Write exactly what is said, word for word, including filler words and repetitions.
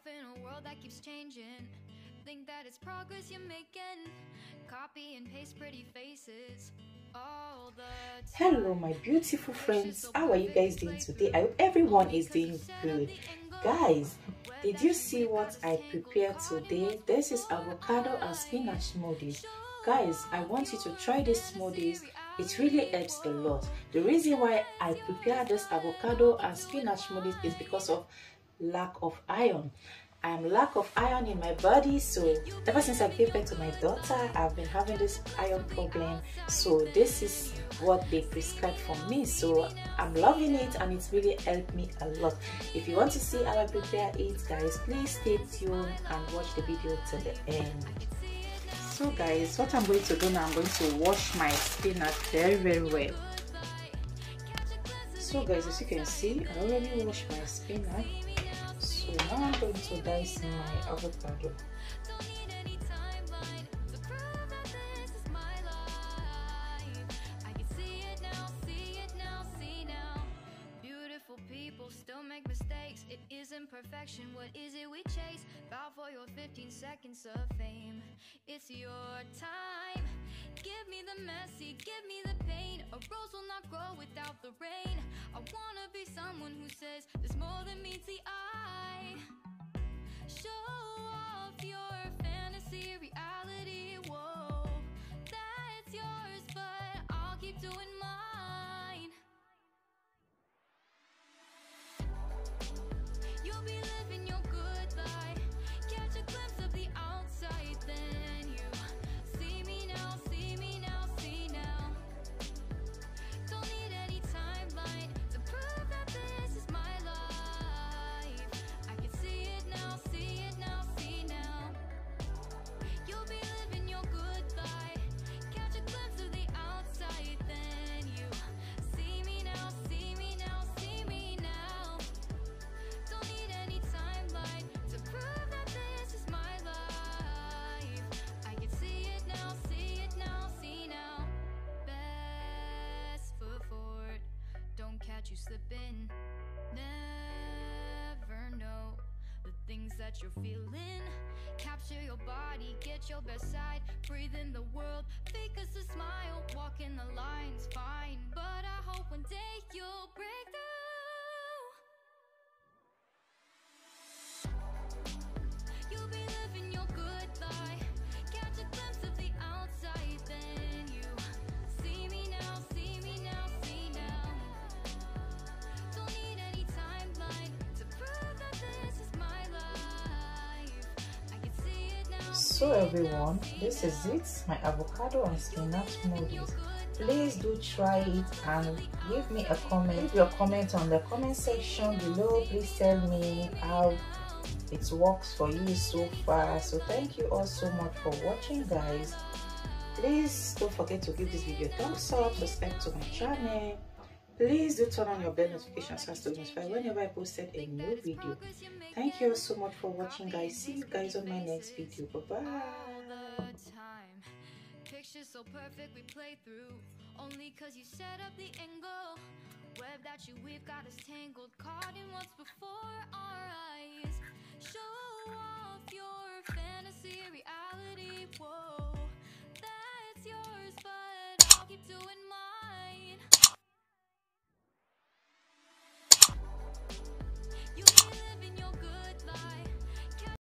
in a world that keeps changing. Think that it's progress you're making. Copy and paste pretty faces all the time. Hello my beautiful friends, how are you guys doing today? I hope everyone is doing good. Guys, did you see what I prepared today? This is avocado and spinach smoothies. Guys, I want you to try these smoothies. It really helps a lot. The reason why I prepare this avocado and spinach smoothies is because of lack of iron. I am lack of iron in my body, so ever since I gave birth to my daughter, I've been having this iron problem. So this is what they prescribed for me, so I'm loving it and it's really helped me a lot. If you want to see how I prepare it, guys, please stay tuned and watch the video till the end. So guys, what I'm going to do now, I'm going to wash my spinach very very well. So guys, as you can see, I already washed my spinach. So now I'm going to dice my avocado. Beautiful people still make mistakes. It isn't perfection. What is it we chase? Bow for your fifteen seconds of fame. It's your time. Give me the messy, give me the pain. A rose will not grow without the rain. I wanna be someone who says there's more than meets the eye. Show off your fantasy, reality, whoa. That's yours, but I'll keep doing mine. You'll be living your good life. Catch a glimpse of the outside, then you see me now, see me now, see now. Don't need any timeline to prove that this is my life. I can see it now, see it now, see now. You'll be living your good life. Catch a glimpse of the outside, then you see me now, see me now, see me now. Don't need any timeline to prove that this is my life. I can see it now, see it now, see now. Best foot forward, don't catch you slipping. Never know the things that you're feeling. Capture your body, get your best side. Breathe in the world, fake us a smile. Walk in the lines, fine. But I hope one day you'll break through. You'll be living your good life. Catch a glimpse of the outside, then you see me now, see me now, see now. Don't need any timeline to prove that this is my life. I can see it now. So everyone, this is it, my avocado and spinach smoothies. Please do try it and give me a comment. Leave your comment on the comment section below. Please tell me how it works for you so far. So thank you all so much for watching, guys. Please don't forget to give this video a thumbs up, subscribe to my channel. Please do turn on your bell notifications so as to be notified whenever I posted a new video. Thank you all so much for watching, guys. See you guys on my next video. Bye bye. Picture so perfect we play through, only cause you set up the angle. Web that you we've got us tangled, caught in what's before our eyes. Show off your fantasy, reality, whoa.